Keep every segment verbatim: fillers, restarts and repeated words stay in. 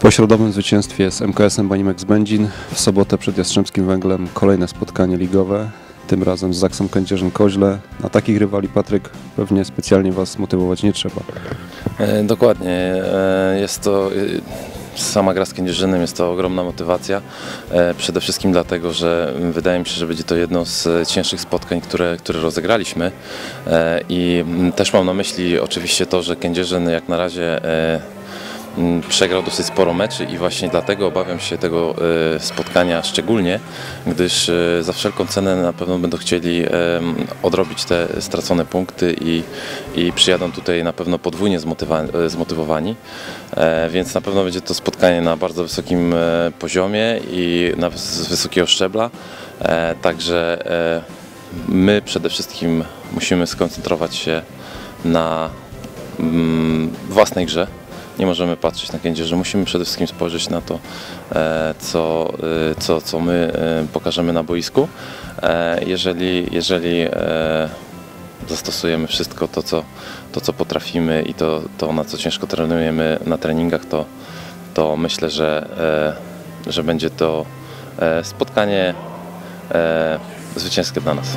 Po środowym zwycięstwie z M K S-em Banimex Będzin w sobotę przed Jastrzębskim Węglem kolejne spotkanie ligowe, tym razem z Zaksą Kędzierzyn-Koźle. Na takich rywali, Patryk, pewnie specjalnie Was motywować nie trzeba. E, dokładnie. E, jest to... Sama gra z Kędzierzynem jest to ogromna motywacja, e, przede wszystkim dlatego, że wydaje mi się, że będzie to jedno z cięższych spotkań, które, które rozegraliśmy e, i też mam na myśli oczywiście to, że Kędzierzyn jak na razie e, przegrał dosyć sporo meczy i właśnie dlatego obawiam się tego spotkania szczególnie, gdyż za wszelką cenę na pewno będą chcieli odrobić te stracone punkty i, i przyjadą tutaj na pewno podwójnie zmotywowani, więc na pewno będzie to spotkanie na bardzo wysokim poziomie i na, z wysokiego szczebla, także my przede wszystkim musimy skoncentrować się na własnej grze. Nie możemy patrzeć na Kędzierzyn, musimy przede wszystkim spojrzeć na to, co, co, co my pokażemy na boisku. Jeżeli, jeżeli zastosujemy wszystko to co, to, co potrafimy i to, to, na co ciężko trenujemy na treningach, to, to myślę, że, że będzie to spotkanie zwycięskie dla nas.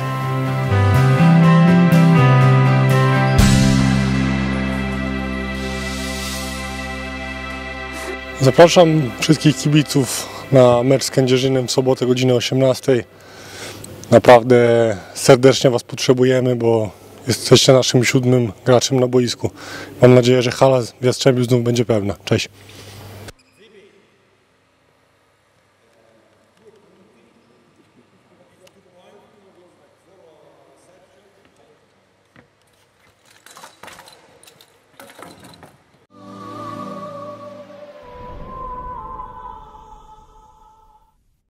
Zapraszam wszystkich kibiców na mecz z Kędzierzynem w sobotę o godzinie osiemnastej. Naprawdę serdecznie Was potrzebujemy, bo jesteście naszym siódmym graczem na boisku. Mam nadzieję, że hala w Jastrzębiu znów będzie pełna. Cześć!